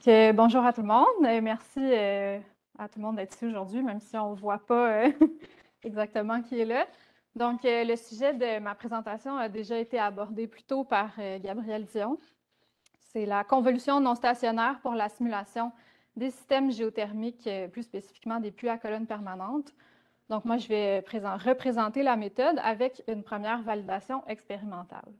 Bonjour à tout le monde. Merci à tout le monde d'être ici aujourd'hui, même si on ne voit pas exactement qui est là. Le sujet de ma présentation a déjà été abordé plus tôt par Gabriel Dion. C'est la convolution non stationnaire pour la simulation des systèmes géothermiques, plus spécifiquement des puits à colonnes permanentes. Donc, moi, je vais représenter la méthode avec une première validation expérimentale.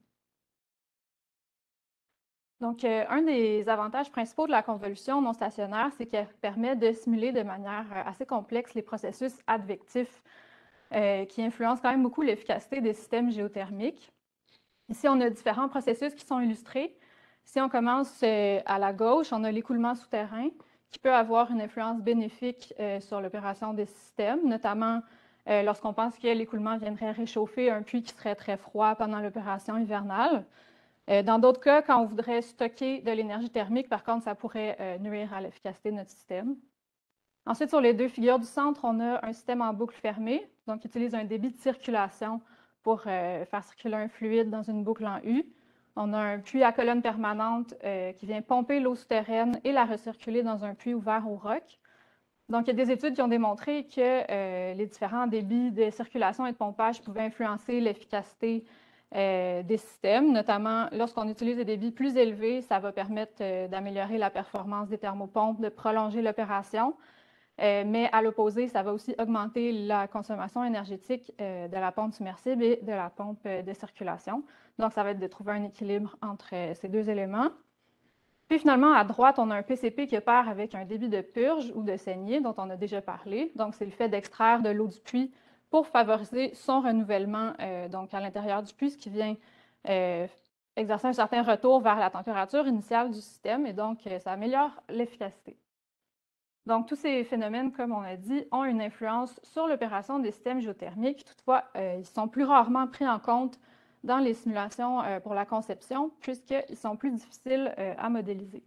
Un des avantages principaux de la convolution non stationnaire, c'est qu'elle permet de simuler de manière assez complexe les processus advectifs qui influencent quand même beaucoup l'efficacité des systèmes géothermiques. Ici, on a différents processus qui sont illustrés. Si on commence à la gauche, on a l'écoulement souterrain qui peut avoir une influence bénéfique sur l'opération des systèmes, notamment lorsqu'on pense que l'écoulement viendrait réchauffer un puits qui serait très froid pendant l'opération hivernale. Dans d'autres cas, quand on voudrait stocker de l'énergie thermique, par contre, ça pourrait nuire à l'efficacité de notre système. Ensuite, sur les deux figures du centre, on a un système en boucle fermée, donc qui utilise un débit de circulation pour faire circuler un fluide dans une boucle en U. On a un puits à colonne permanente qui vient pomper l'eau souterraine et la recirculer dans un puits ouvert au roc. Donc, il y a des études qui ont démontré que les différents débits de circulation et de pompage pouvaient influencer l'efficacité des systèmes, notamment lorsqu'on utilise des débits plus élevés, ça va permettre d'améliorer la performance des thermopompes, de prolonger l'opération, mais à l'opposé, ça va aussi augmenter la consommation énergétique de la pompe submersible et de la pompe de circulation. Donc, ça va être de trouver un équilibre entre ces deux éléments. Puis finalement, à droite, on a un PCP qui opère avec un débit de purge ou de saignée dont on a déjà parlé. Donc, c'est le fait d'extraire de l'eau du puits pour favoriser son renouvellement donc à l'intérieur du puits, ce qui vient exercer un certain retour vers la température initiale du système et donc ça améliore l'efficacité. Donc, tous ces phénomènes, comme on a dit, ont une influence sur l'opération des systèmes géothermiques. Toutefois, ils sont plus rarement pris en compte dans les simulations pour la conception, puisqu'ils sont plus difficiles à modéliser.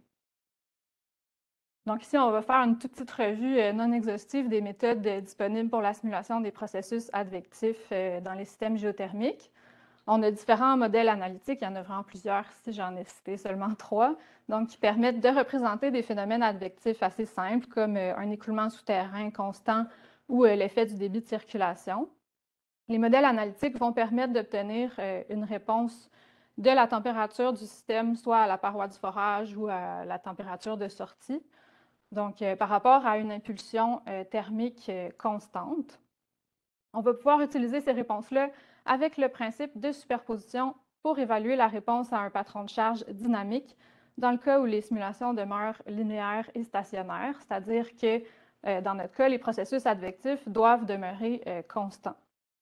Donc ici, on va faire une toute petite revue non exhaustive des méthodes disponibles pour la simulation des processus advectifs dans les systèmes géothermiques. On a différents modèles analytiques, il y en a vraiment plusieurs, ici j'en ai cité seulement 3, donc qui permettent de représenter des phénomènes advectifs assez simples, comme un écoulement souterrain constant ou l'effet du débit de circulation. Les modèles analytiques vont permettre d'obtenir une réponse de la température du système, soit à la paroi du forage ou à la température de sortie. Donc, par rapport à une impulsion thermique constante. On va pouvoir utiliser ces réponses-là avec le principe de superposition pour évaluer la réponse à un patron de charge dynamique dans le cas où les simulations demeurent linéaires et stationnaires, c'est-à-dire que dans notre cas, les processus advectifs doivent demeurer constants.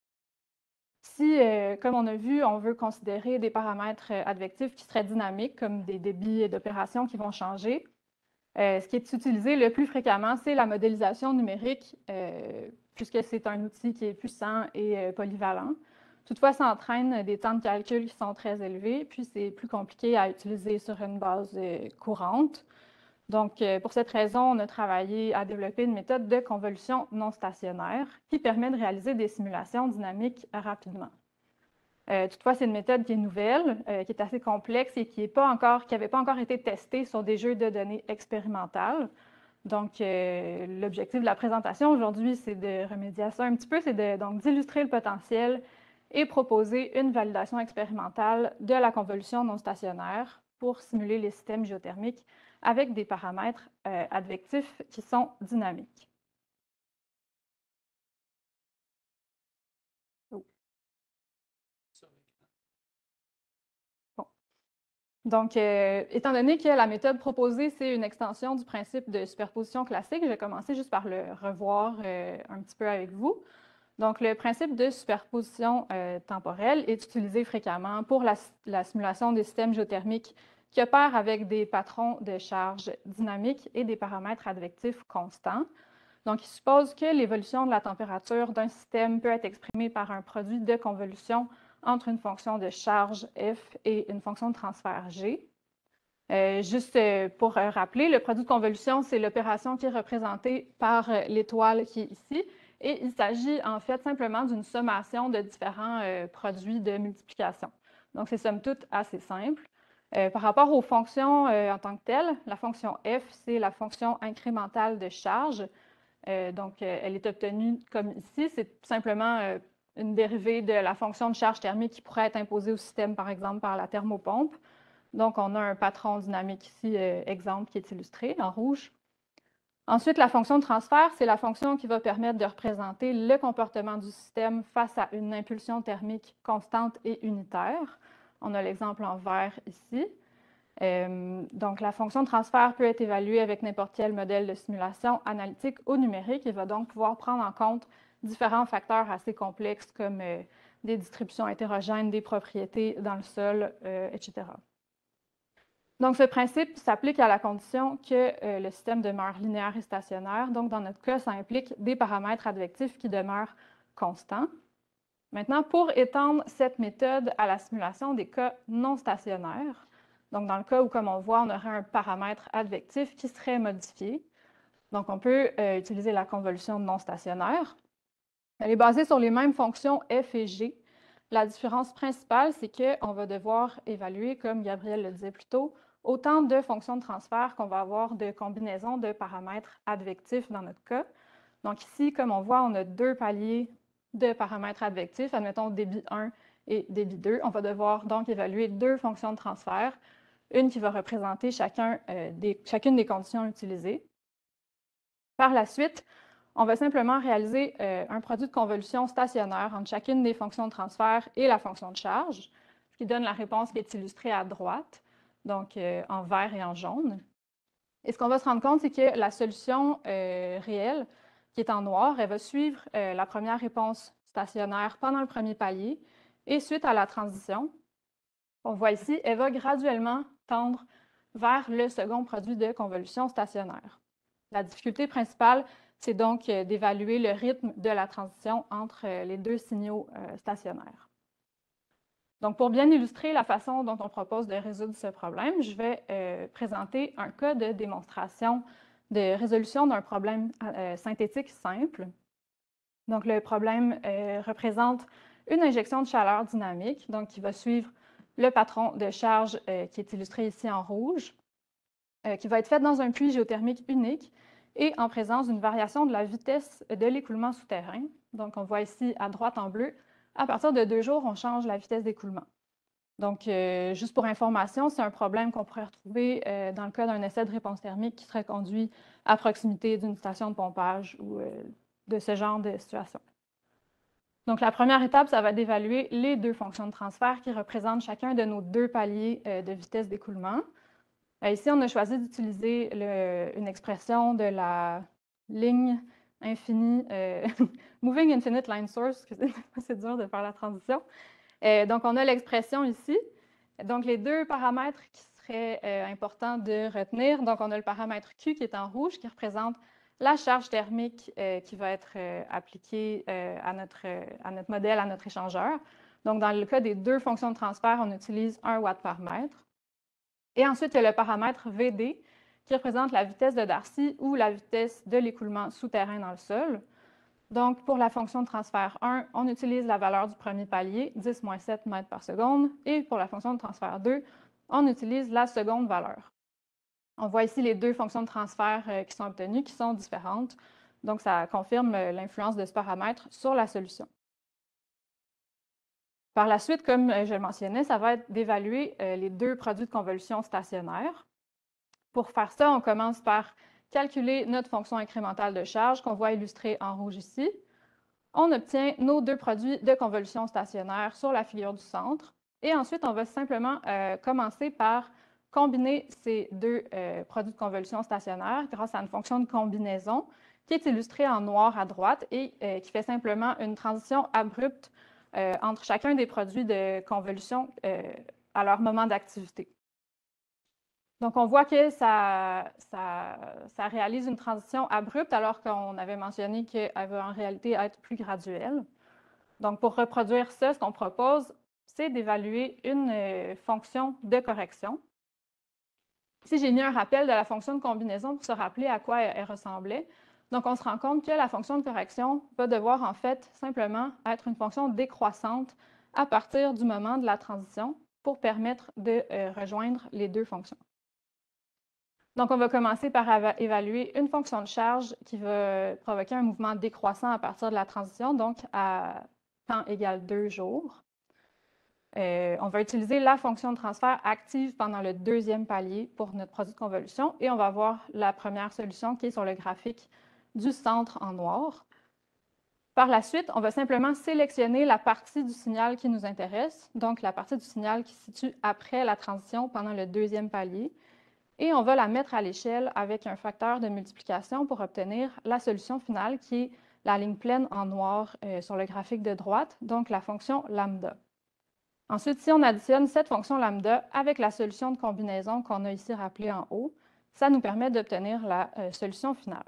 Si, comme on a vu, on veut considérer des paramètres advectifs qui seraient dynamiques, comme des débits d'opération qui vont changer, ce qui est utilisé le plus fréquemment, c'est la modélisation numérique, puisque c'est un outil qui est puissant et polyvalent. Toutefois, ça entraîne des temps de calcul qui sont très élevés, puis c'est plus compliqué à utiliser sur une base courante. Donc, pour cette raison, on a travaillé à développer une méthode de convolution non stationnaire qui permet de réaliser des simulations dynamiques rapidement. Toutefois, c'est une méthode qui est nouvelle, qui est assez complexe et qui n'avait pas encore été testée sur des jeux de données expérimentales. Donc, l'objectif de la présentation aujourd'hui, c'est de remédier à ça un petit peu, c'est d'illustrer le potentiel et proposer une validation expérimentale de la convolution non stationnaire pour simuler les systèmes géothermiques avec des paramètres advectifs qui sont dynamiques. Donc, étant donné que la méthode proposée, c'est une extension du principe de superposition classique, je vais commencer juste par le revoir un petit peu avec vous. Donc, le principe de superposition temporelle est utilisé fréquemment pour la simulation des systèmes géothermiques qui opèrent avec des patrons de charge dynamiques et des paramètres advectifs constants. Donc, il suppose que l'évolution de la température d'un système peut être exprimée par un produit de convolution entre une fonction de charge f et une fonction de transfert g. Juste pour rappeler, le produit de convolution, c'est l'opération qui est représentée par l'étoile qui est ici. Et il s'agit en fait simplement d'une sommation de différents produits de multiplication. Donc, c'est somme toute assez simple. Par rapport aux fonctions en tant que telles, la fonction f, c'est la fonction incrémentale de charge. Donc, elle est obtenue comme ici. C'est simplement une dérivée de la fonction de charge thermique qui pourrait être imposée au système, par exemple, par la thermopompe. Donc, on a un patron dynamique ici, exemple, qui est illustré en rouge. Ensuite, la fonction de transfert, c'est la fonction qui va permettre de représenter le comportement du système face à une impulsion thermique constante et unitaire. On a l'exemple en vert ici. Donc, la fonction de transfert peut être évaluée avec n'importe quel modèle de simulation analytique ou numérique et va donc pouvoir prendre en compte différents facteurs assez complexes comme des distributions hétérogènes, des propriétés dans le sol, etc. Donc, ce principe s'applique à la condition que le système demeure linéaire et stationnaire. Donc, dans notre cas, ça implique des paramètres advectifs qui demeurent constants. Maintenant, pour étendre cette méthode à la simulation des cas non stationnaires, donc dans le cas où, comme on voit, on aurait un paramètre advectif qui serait modifié, donc on peut utiliser la convolution non stationnaire. Elle est basée sur les mêmes fonctions f et g. La différence principale, c'est qu'on va devoir évaluer, comme Gabriel le disait plus tôt, autant de fonctions de transfert qu'on va avoir de combinaisons de paramètres advectifs dans notre cas. Donc ici, comme on voit, on a deux paliers de paramètres advectifs, admettons débit 1 et débit 2. On va devoir donc évaluer deux fonctions de transfert, une qui va représenter chacune des conditions utilisées. Par la suite, on va simplement réaliser un produit de convolution stationnaire entre chacune des fonctions de transfert et la fonction de charge, ce qui donne la réponse qui est illustrée à droite, donc en vert et en jaune. Et ce qu'on va se rendre compte, c'est que la solution réelle, qui est en noir, elle va suivre la première réponse stationnaire pendant le premier palier, et suite à la transition, on voit ici, elle va graduellement tendre vers le second produit de convolution stationnaire. La difficulté principale, c'est donc d'évaluer le rythme de la transition entre les deux signaux stationnaires. Donc, pour bien illustrer la façon dont on propose de résoudre ce problème, je vais présenter un cas de démonstration de résolution d'un problème synthétique simple. Donc, le problème représente une injection de chaleur dynamique, donc qui va suivre le patron de charge qui est illustré ici en rouge, qui va être faite dans un puits géothermique unique et en présence d'une variation de la vitesse de l'écoulement souterrain. Donc, on voit ici à droite en bleu, à partir de 2 jours, on change la vitesse d'écoulement. Donc, juste pour information, c'est un problème qu'on pourrait retrouver dans le cas d'un essai de réponse thermique qui serait conduit à proximité d'une station de pompage ou de ce genre de situation. Donc, la première étape, ça va être d'évaluer les deux fonctions de transfert qui représentent chacun de nos deux paliers de vitesse d'écoulement. Ici, on a choisi d'utiliser une expression de la ligne infinie, Moving Infinite Line Source, c'est dur de faire la transition. Donc, on a l'expression ici. Donc, les deux paramètres qui seraient importants de retenir, donc on a le paramètre Q qui est en rouge, qui représente la charge thermique qui va être appliquée à notre modèle, à notre échangeur. Donc, dans le cas des deux fonctions de transfert, on utilise 1 watt par mètre. Et ensuite, il y a le paramètre VD qui représente la vitesse de Darcy ou la vitesse de l'écoulement souterrain dans le sol. Donc, pour la fonction de transfert 1, on utilise la valeur du premier palier, 10-7 mètres par seconde. Et pour la fonction de transfert 2, on utilise la seconde valeur. On voit ici les deux fonctions de transfert qui sont obtenues, qui sont différentes. Donc, ça confirme l'influence de ce paramètre sur la solution. Par la suite, comme je le mentionnais, ça va être d'évaluer les deux produits de convolution stationnaires. Pour faire ça, on commence par calculer notre fonction incrémentale de charge qu'on voit illustrée en rouge ici. On obtient nos deux produits de convolution stationnaire sur la figure du centre. Et ensuite, on va simplement commencer par combiner ces deux produits de convolution stationnaire grâce à une fonction de combinaison qui est illustrée en noir à droite et qui fait simplement une transition abrupte entre chacun des produits de convolution à leur moment d'activité. Donc, on voit que ça réalise une transition abrupte alors qu'on avait mentionné qu'elle va en réalité être plus graduelle. Donc, pour reproduire ça, ce qu'on propose, c'est d'évaluer une fonction de correction. Ici, j'ai mis un rappel de la fonction de combinaison pour se rappeler à quoi elle ressemblait. Donc, on se rend compte que la fonction de correction va devoir en fait simplement être une fonction décroissante à partir du moment de la transition. pour permettre de rejoindre les deux fonctions. Donc, on va commencer par évaluer une fonction de charge qui va provoquer un mouvement décroissant à partir de la transition, donc à temps égal 2 jours. On va utiliser la fonction de transfert active pendant le deuxième palier pour notre produit de convolution et on va voir la première solution qui est sur le graphique du centre en noir. Par la suite, on va simplement sélectionner la partie du signal qui nous intéresse, donc la partie du signal qui se situe après la transition pendant le deuxième palier. Et on va la mettre à l'échelle avec un facteur de multiplication pour obtenir la solution finale qui est la ligne pleine en noir sur le graphique de droite, donc la fonction lambda. Ensuite, si on additionne cette fonction lambda avec la solution de combinaison qu'on a ici rappelée en haut, ça nous permet d'obtenir la solution finale.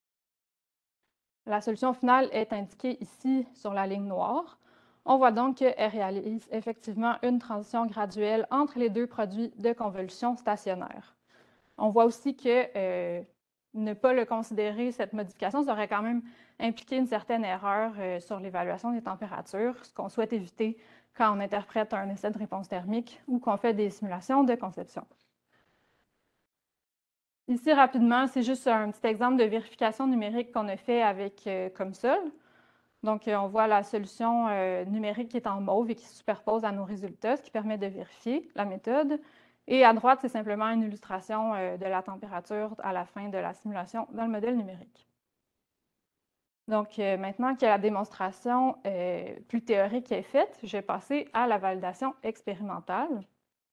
La solution finale est indiquée ici sur la ligne noire. On voit donc qu'elle réalise effectivement une transition graduelle entre les deux produits de convolution stationnaire. On voit aussi que ne pas le considérer, cette modification, ça aurait quand même impliqué une certaine erreur sur l'évaluation des températures, ce qu'on souhaite éviter quand on interprète un essai de réponse thermique ou qu'on fait des simulations de conception. Ici, rapidement, c'est juste un petit exemple de vérification numérique qu'on a fait avec COMSOL. Donc, on voit la solution numérique qui est en mauve et qui se superpose à nos résultats, ce qui permet de vérifier la méthode. Et à droite, c'est simplement une illustration de la température à la fin de la simulation dans le modèle numérique. Donc, maintenant que la démonstration plus théorique est faite, je vais passer à la validation expérimentale.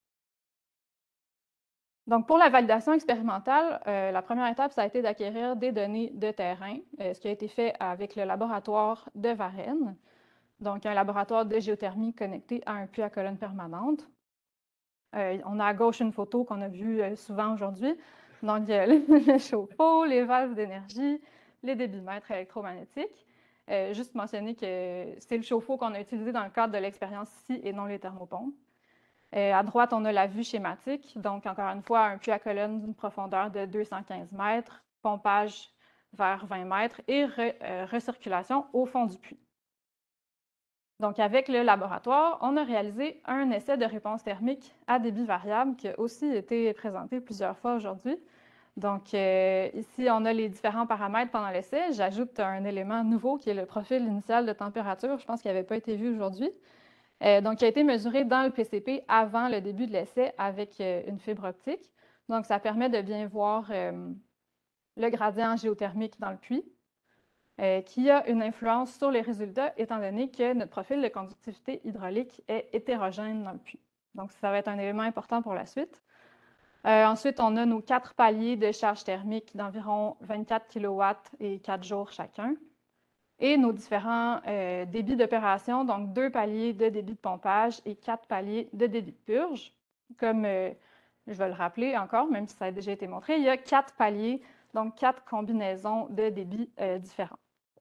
Donc, pour la validation expérimentale, la première étape, ça a été d'acquérir des données de terrain, ce qui a été fait avec le laboratoire de Varennes, donc un laboratoire de géothermie connecté à un puits à colonne permanente. On a à gauche une photo qu'on a vue souvent aujourd'hui. Donc, il y a le chauffe-eau, les valves d'énergie, les débitmètres électromagnétiques. Juste mentionner que c'est le chauffe-eau qu'on a utilisé dans le cadre de l'expérience ici et non les thermopompes. À droite, on a la vue schématique. Donc, encore une fois, un puits à colonne d'une profondeur de 215 mètres, pompage vers 20 mètres et recirculation au fond du puits. Donc, avec le laboratoire, on a réalisé un essai de réponse thermique à débit variable qui a aussi été présenté plusieurs fois aujourd'hui. Donc, ici, on a les différents paramètres pendant l'essai. J'ajoute un élément nouveau qui est le profil initial de température. Je pense qu'il n'avait pas été vu aujourd'hui. Donc, qui a été mesuré dans le PCP avant le début de l'essai avec une fibre optique. Donc, ça permet de bien voir le gradient géothermique dans le puits, qui a une influence sur les résultats, étant donné que notre profil de conductivité hydraulique est hétérogène dans le puits. Donc, ça va être un élément important pour la suite. Ensuite, on a nos 4 paliers de charge thermique d'environ 24 kW et 4 jours chacun. Et nos différents débits d'opération, donc 2 paliers de débit de pompage et 4 paliers de débit de purge. Comme je vais le rappeler encore, même si ça a déjà été montré, il y a 4 paliers, donc 4 combinaisons de débits différents.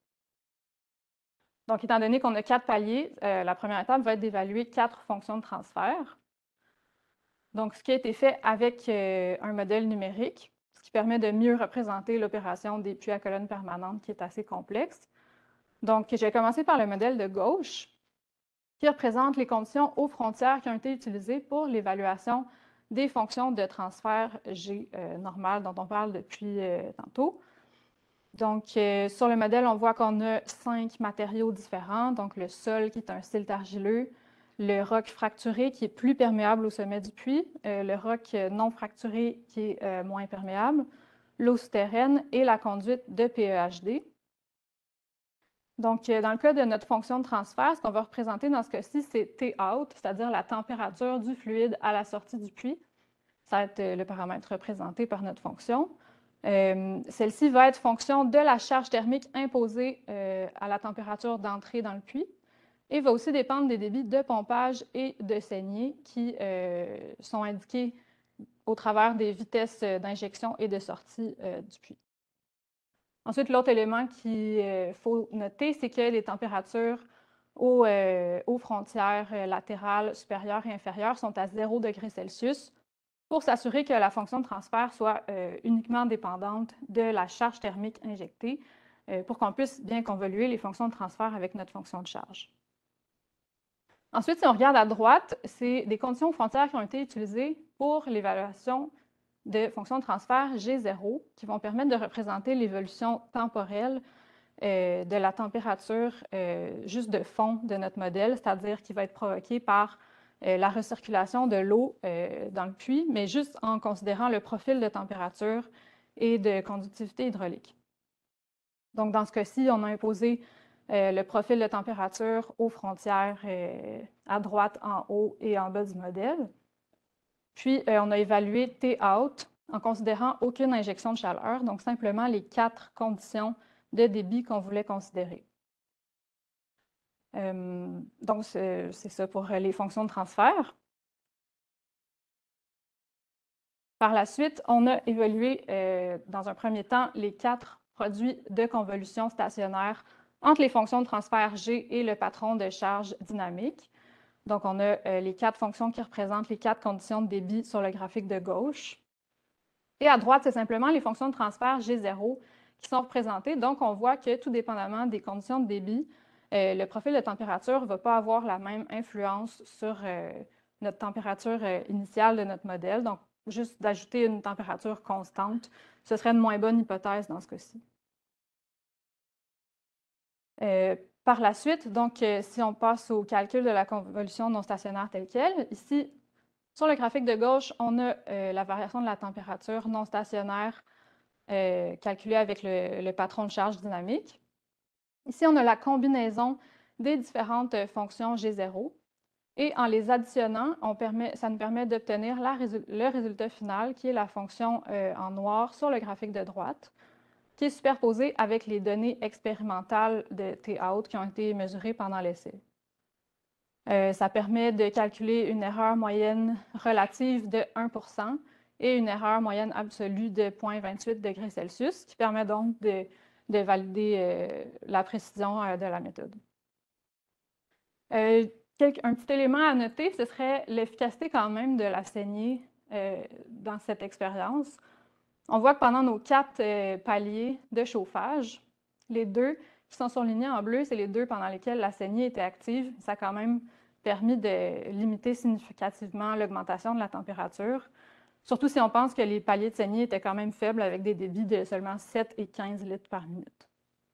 Donc, étant donné qu'on a 4 paliers, la première étape va être d'évaluer 4 fonctions de transfert. Donc, ce qui a été fait avec un modèle numérique, ce qui permet de mieux représenter l'opération des puits à colonne permanente qui est assez complexe. Donc, je vais commencer par le modèle de gauche, qui représente les conditions aux frontières qui ont été utilisées pour l'évaluation des fonctions de transfert G normal dont on parle depuis tantôt. Donc, sur le modèle, on voit qu'on a 5 matériaux différents. Donc, le sol qui est un silt argileux, le roc fracturé qui est plus perméable au sommet du puits, le roc non fracturé qui est moins perméable, l'eau souterraine et la conduite de PEHD. Donc, dans le cas de notre fonction de transfert, ce qu'on va représenter dans ce cas-ci, c'est T-out, c'est-à-dire la température du fluide à la sortie du puits. Ça va être le paramètre représenté par notre fonction. Celle-ci va être fonction de la charge thermique imposée à la température d'entrée dans le puits et va aussi dépendre des débits de pompage et de saignée qui sont indiqués au travers des vitesses d'injection et de sortie du puits. Ensuite, l'autre élément qu'il faut noter, c'est que les températures aux frontières latérales supérieures et inférieures sont à 0 degrés Celsius pour s'assurer que la fonction de transfert soit uniquement dépendante de la charge thermique injectée pour qu'on puisse bien convoluer les fonctions de transfert avec notre fonction de charge. Ensuite, si on regarde à droite, c'est des conditions frontières qui ont été utilisées pour l'évaluation de fonctions de transfert G0 qui vont permettre de représenter l'évolution temporelle de la température juste de fond de notre modèle, c'est-à-dire qui va être provoquée par la recirculation de l'eau dans le puits, mais juste en considérant le profil de température et de conductivité hydraulique. Donc, dans ce cas-ci, on a imposé le profil de température aux frontières à droite, en haut et en bas du modèle. Puis, on a évalué T-out en considérant aucune injection de chaleur, donc simplement les 4 conditions de débit qu'on voulait considérer. Donc, c'est ça pour les fonctions de transfert. Par la suite, on a évalué dans un premier temps les 4 produits de convolution stationnaire entre les fonctions de transfert G et le patron de charge dynamique. Donc, on a les 4 fonctions qui représentent les 4 conditions de débit sur le graphique de gauche. Et à droite, c'est simplement les fonctions de transfert G0 qui sont représentées. Donc, on voit que tout dépendamment des conditions de débit, le profil de température ne va pas avoir la même influence sur notre température initiale de notre modèle. Donc, juste d'ajouter une température constante, ce serait une moins bonne hypothèse dans ce cas-ci. Par la suite, donc, si on passe au calcul de la convolution non stationnaire telle qu'elle, ici, sur le graphique de gauche, on a la variation de la température non stationnaire calculée avec le patron de charge dynamique. Ici, on a la combinaison des différentes fonctions G0. Et en les additionnant, ça nous permet d'obtenir le résultat final, qui est la fonction en noir sur le graphique de droite, qui est superposée avec les données expérimentales de T-out qui ont été mesurées pendant l'essai. Ça permet de calculer une erreur moyenne relative de 1% et une erreur moyenne absolue de 0,28 degrés Celsius, qui permet donc de valider la précision de la méthode. Un petit élément à noter, ce serait l'efficacité quand même de la saignée dans cette expérience. On voit que pendant nos 4 paliers de chauffage, les 2 qui sont surlignés en bleu, c'est les 2 pendant lesquels la saignée était active. Ça a quand même permis de limiter significativement l'augmentation de la température, surtout si on pense que les paliers de saignée étaient quand même faibles avec des débits de seulement 7 et 15 litres par minute.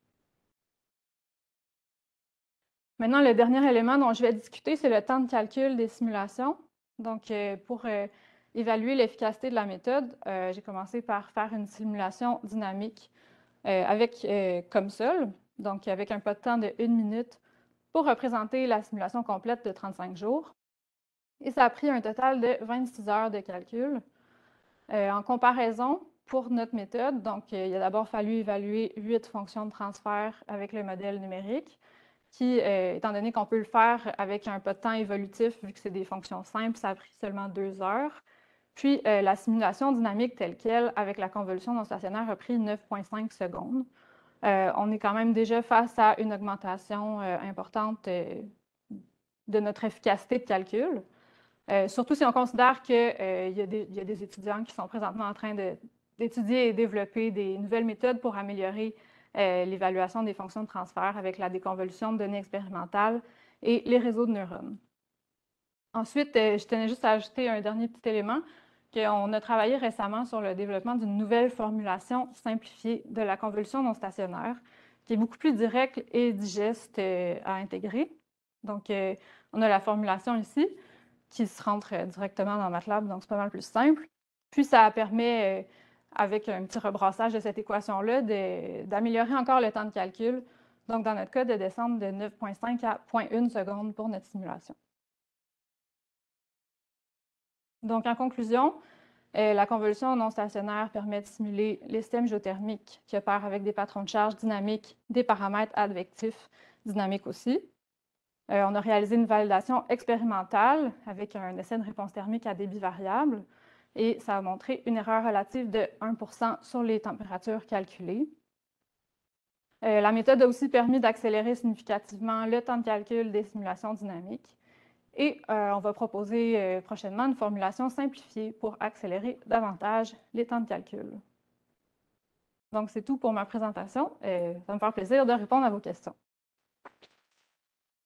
Maintenant, le dernier élément dont je vais discuter, c'est le temps de calcul des simulations. Donc, pour évaluer l'efficacité de la méthode, j'ai commencé par faire une simulation dynamique avec COMSOL, donc avec un pas de temps de 1 minute pour représenter la simulation complète de 35 jours. Et ça a pris un total de 26 heures de calcul. En comparaison, pour notre méthode, donc il a d'abord fallu évaluer 8 fonctions de transfert avec le modèle numérique, qui, étant donné qu'on peut le faire avec un pas de temps évolutif, vu que c'est des fonctions simples, ça a pris seulement 2 heures. Puis, la simulation dynamique telle qu'elle, avec la convolution non stationnaire, a pris 9,5 secondes. On est quand même déjà face à une augmentation importante de notre efficacité de calcul. Surtout si on considère qu'il y a des étudiants qui sont présentement en train d'étudier et développer des nouvelles méthodes pour améliorer l'évaluation des fonctions de transfert avec la déconvolution de données expérimentales et les réseaux de neurones. Ensuite, je tenais juste à ajouter un dernier petit élément, qu'on a travaillé récemment sur le développement d'une nouvelle formulation simplifiée de la convolution non stationnaire, qui est beaucoup plus directe et digeste à intégrer. Donc, on a la formulation ici, qui se rentre directement dans MATLAB, donc c'est pas mal plus simple. Puis, ça permet, avec un petit rebrassage de cette équation-là, d'améliorer encore le temps de calcul. Donc, dans notre cas, de descendre de 9,5 à 0,1 seconde pour notre simulation. Donc, en conclusion, la convolution non stationnaire permet de simuler les systèmes géothermiques qui opèrent avec des patrons de charge dynamiques, des paramètres advectifs dynamiques aussi. On a réalisé une validation expérimentale avec un essai de réponse thermique à débit variable et ça a montré une erreur relative de 1% sur les températures calculées. La méthode a aussi permis d'accélérer significativement le temps de calcul des simulations dynamiques. Et on va proposer prochainement une formulation simplifiée pour accélérer davantage les temps de calcul. Donc, c'est tout pour ma présentation. Ça me fait plaisir de répondre à vos questions.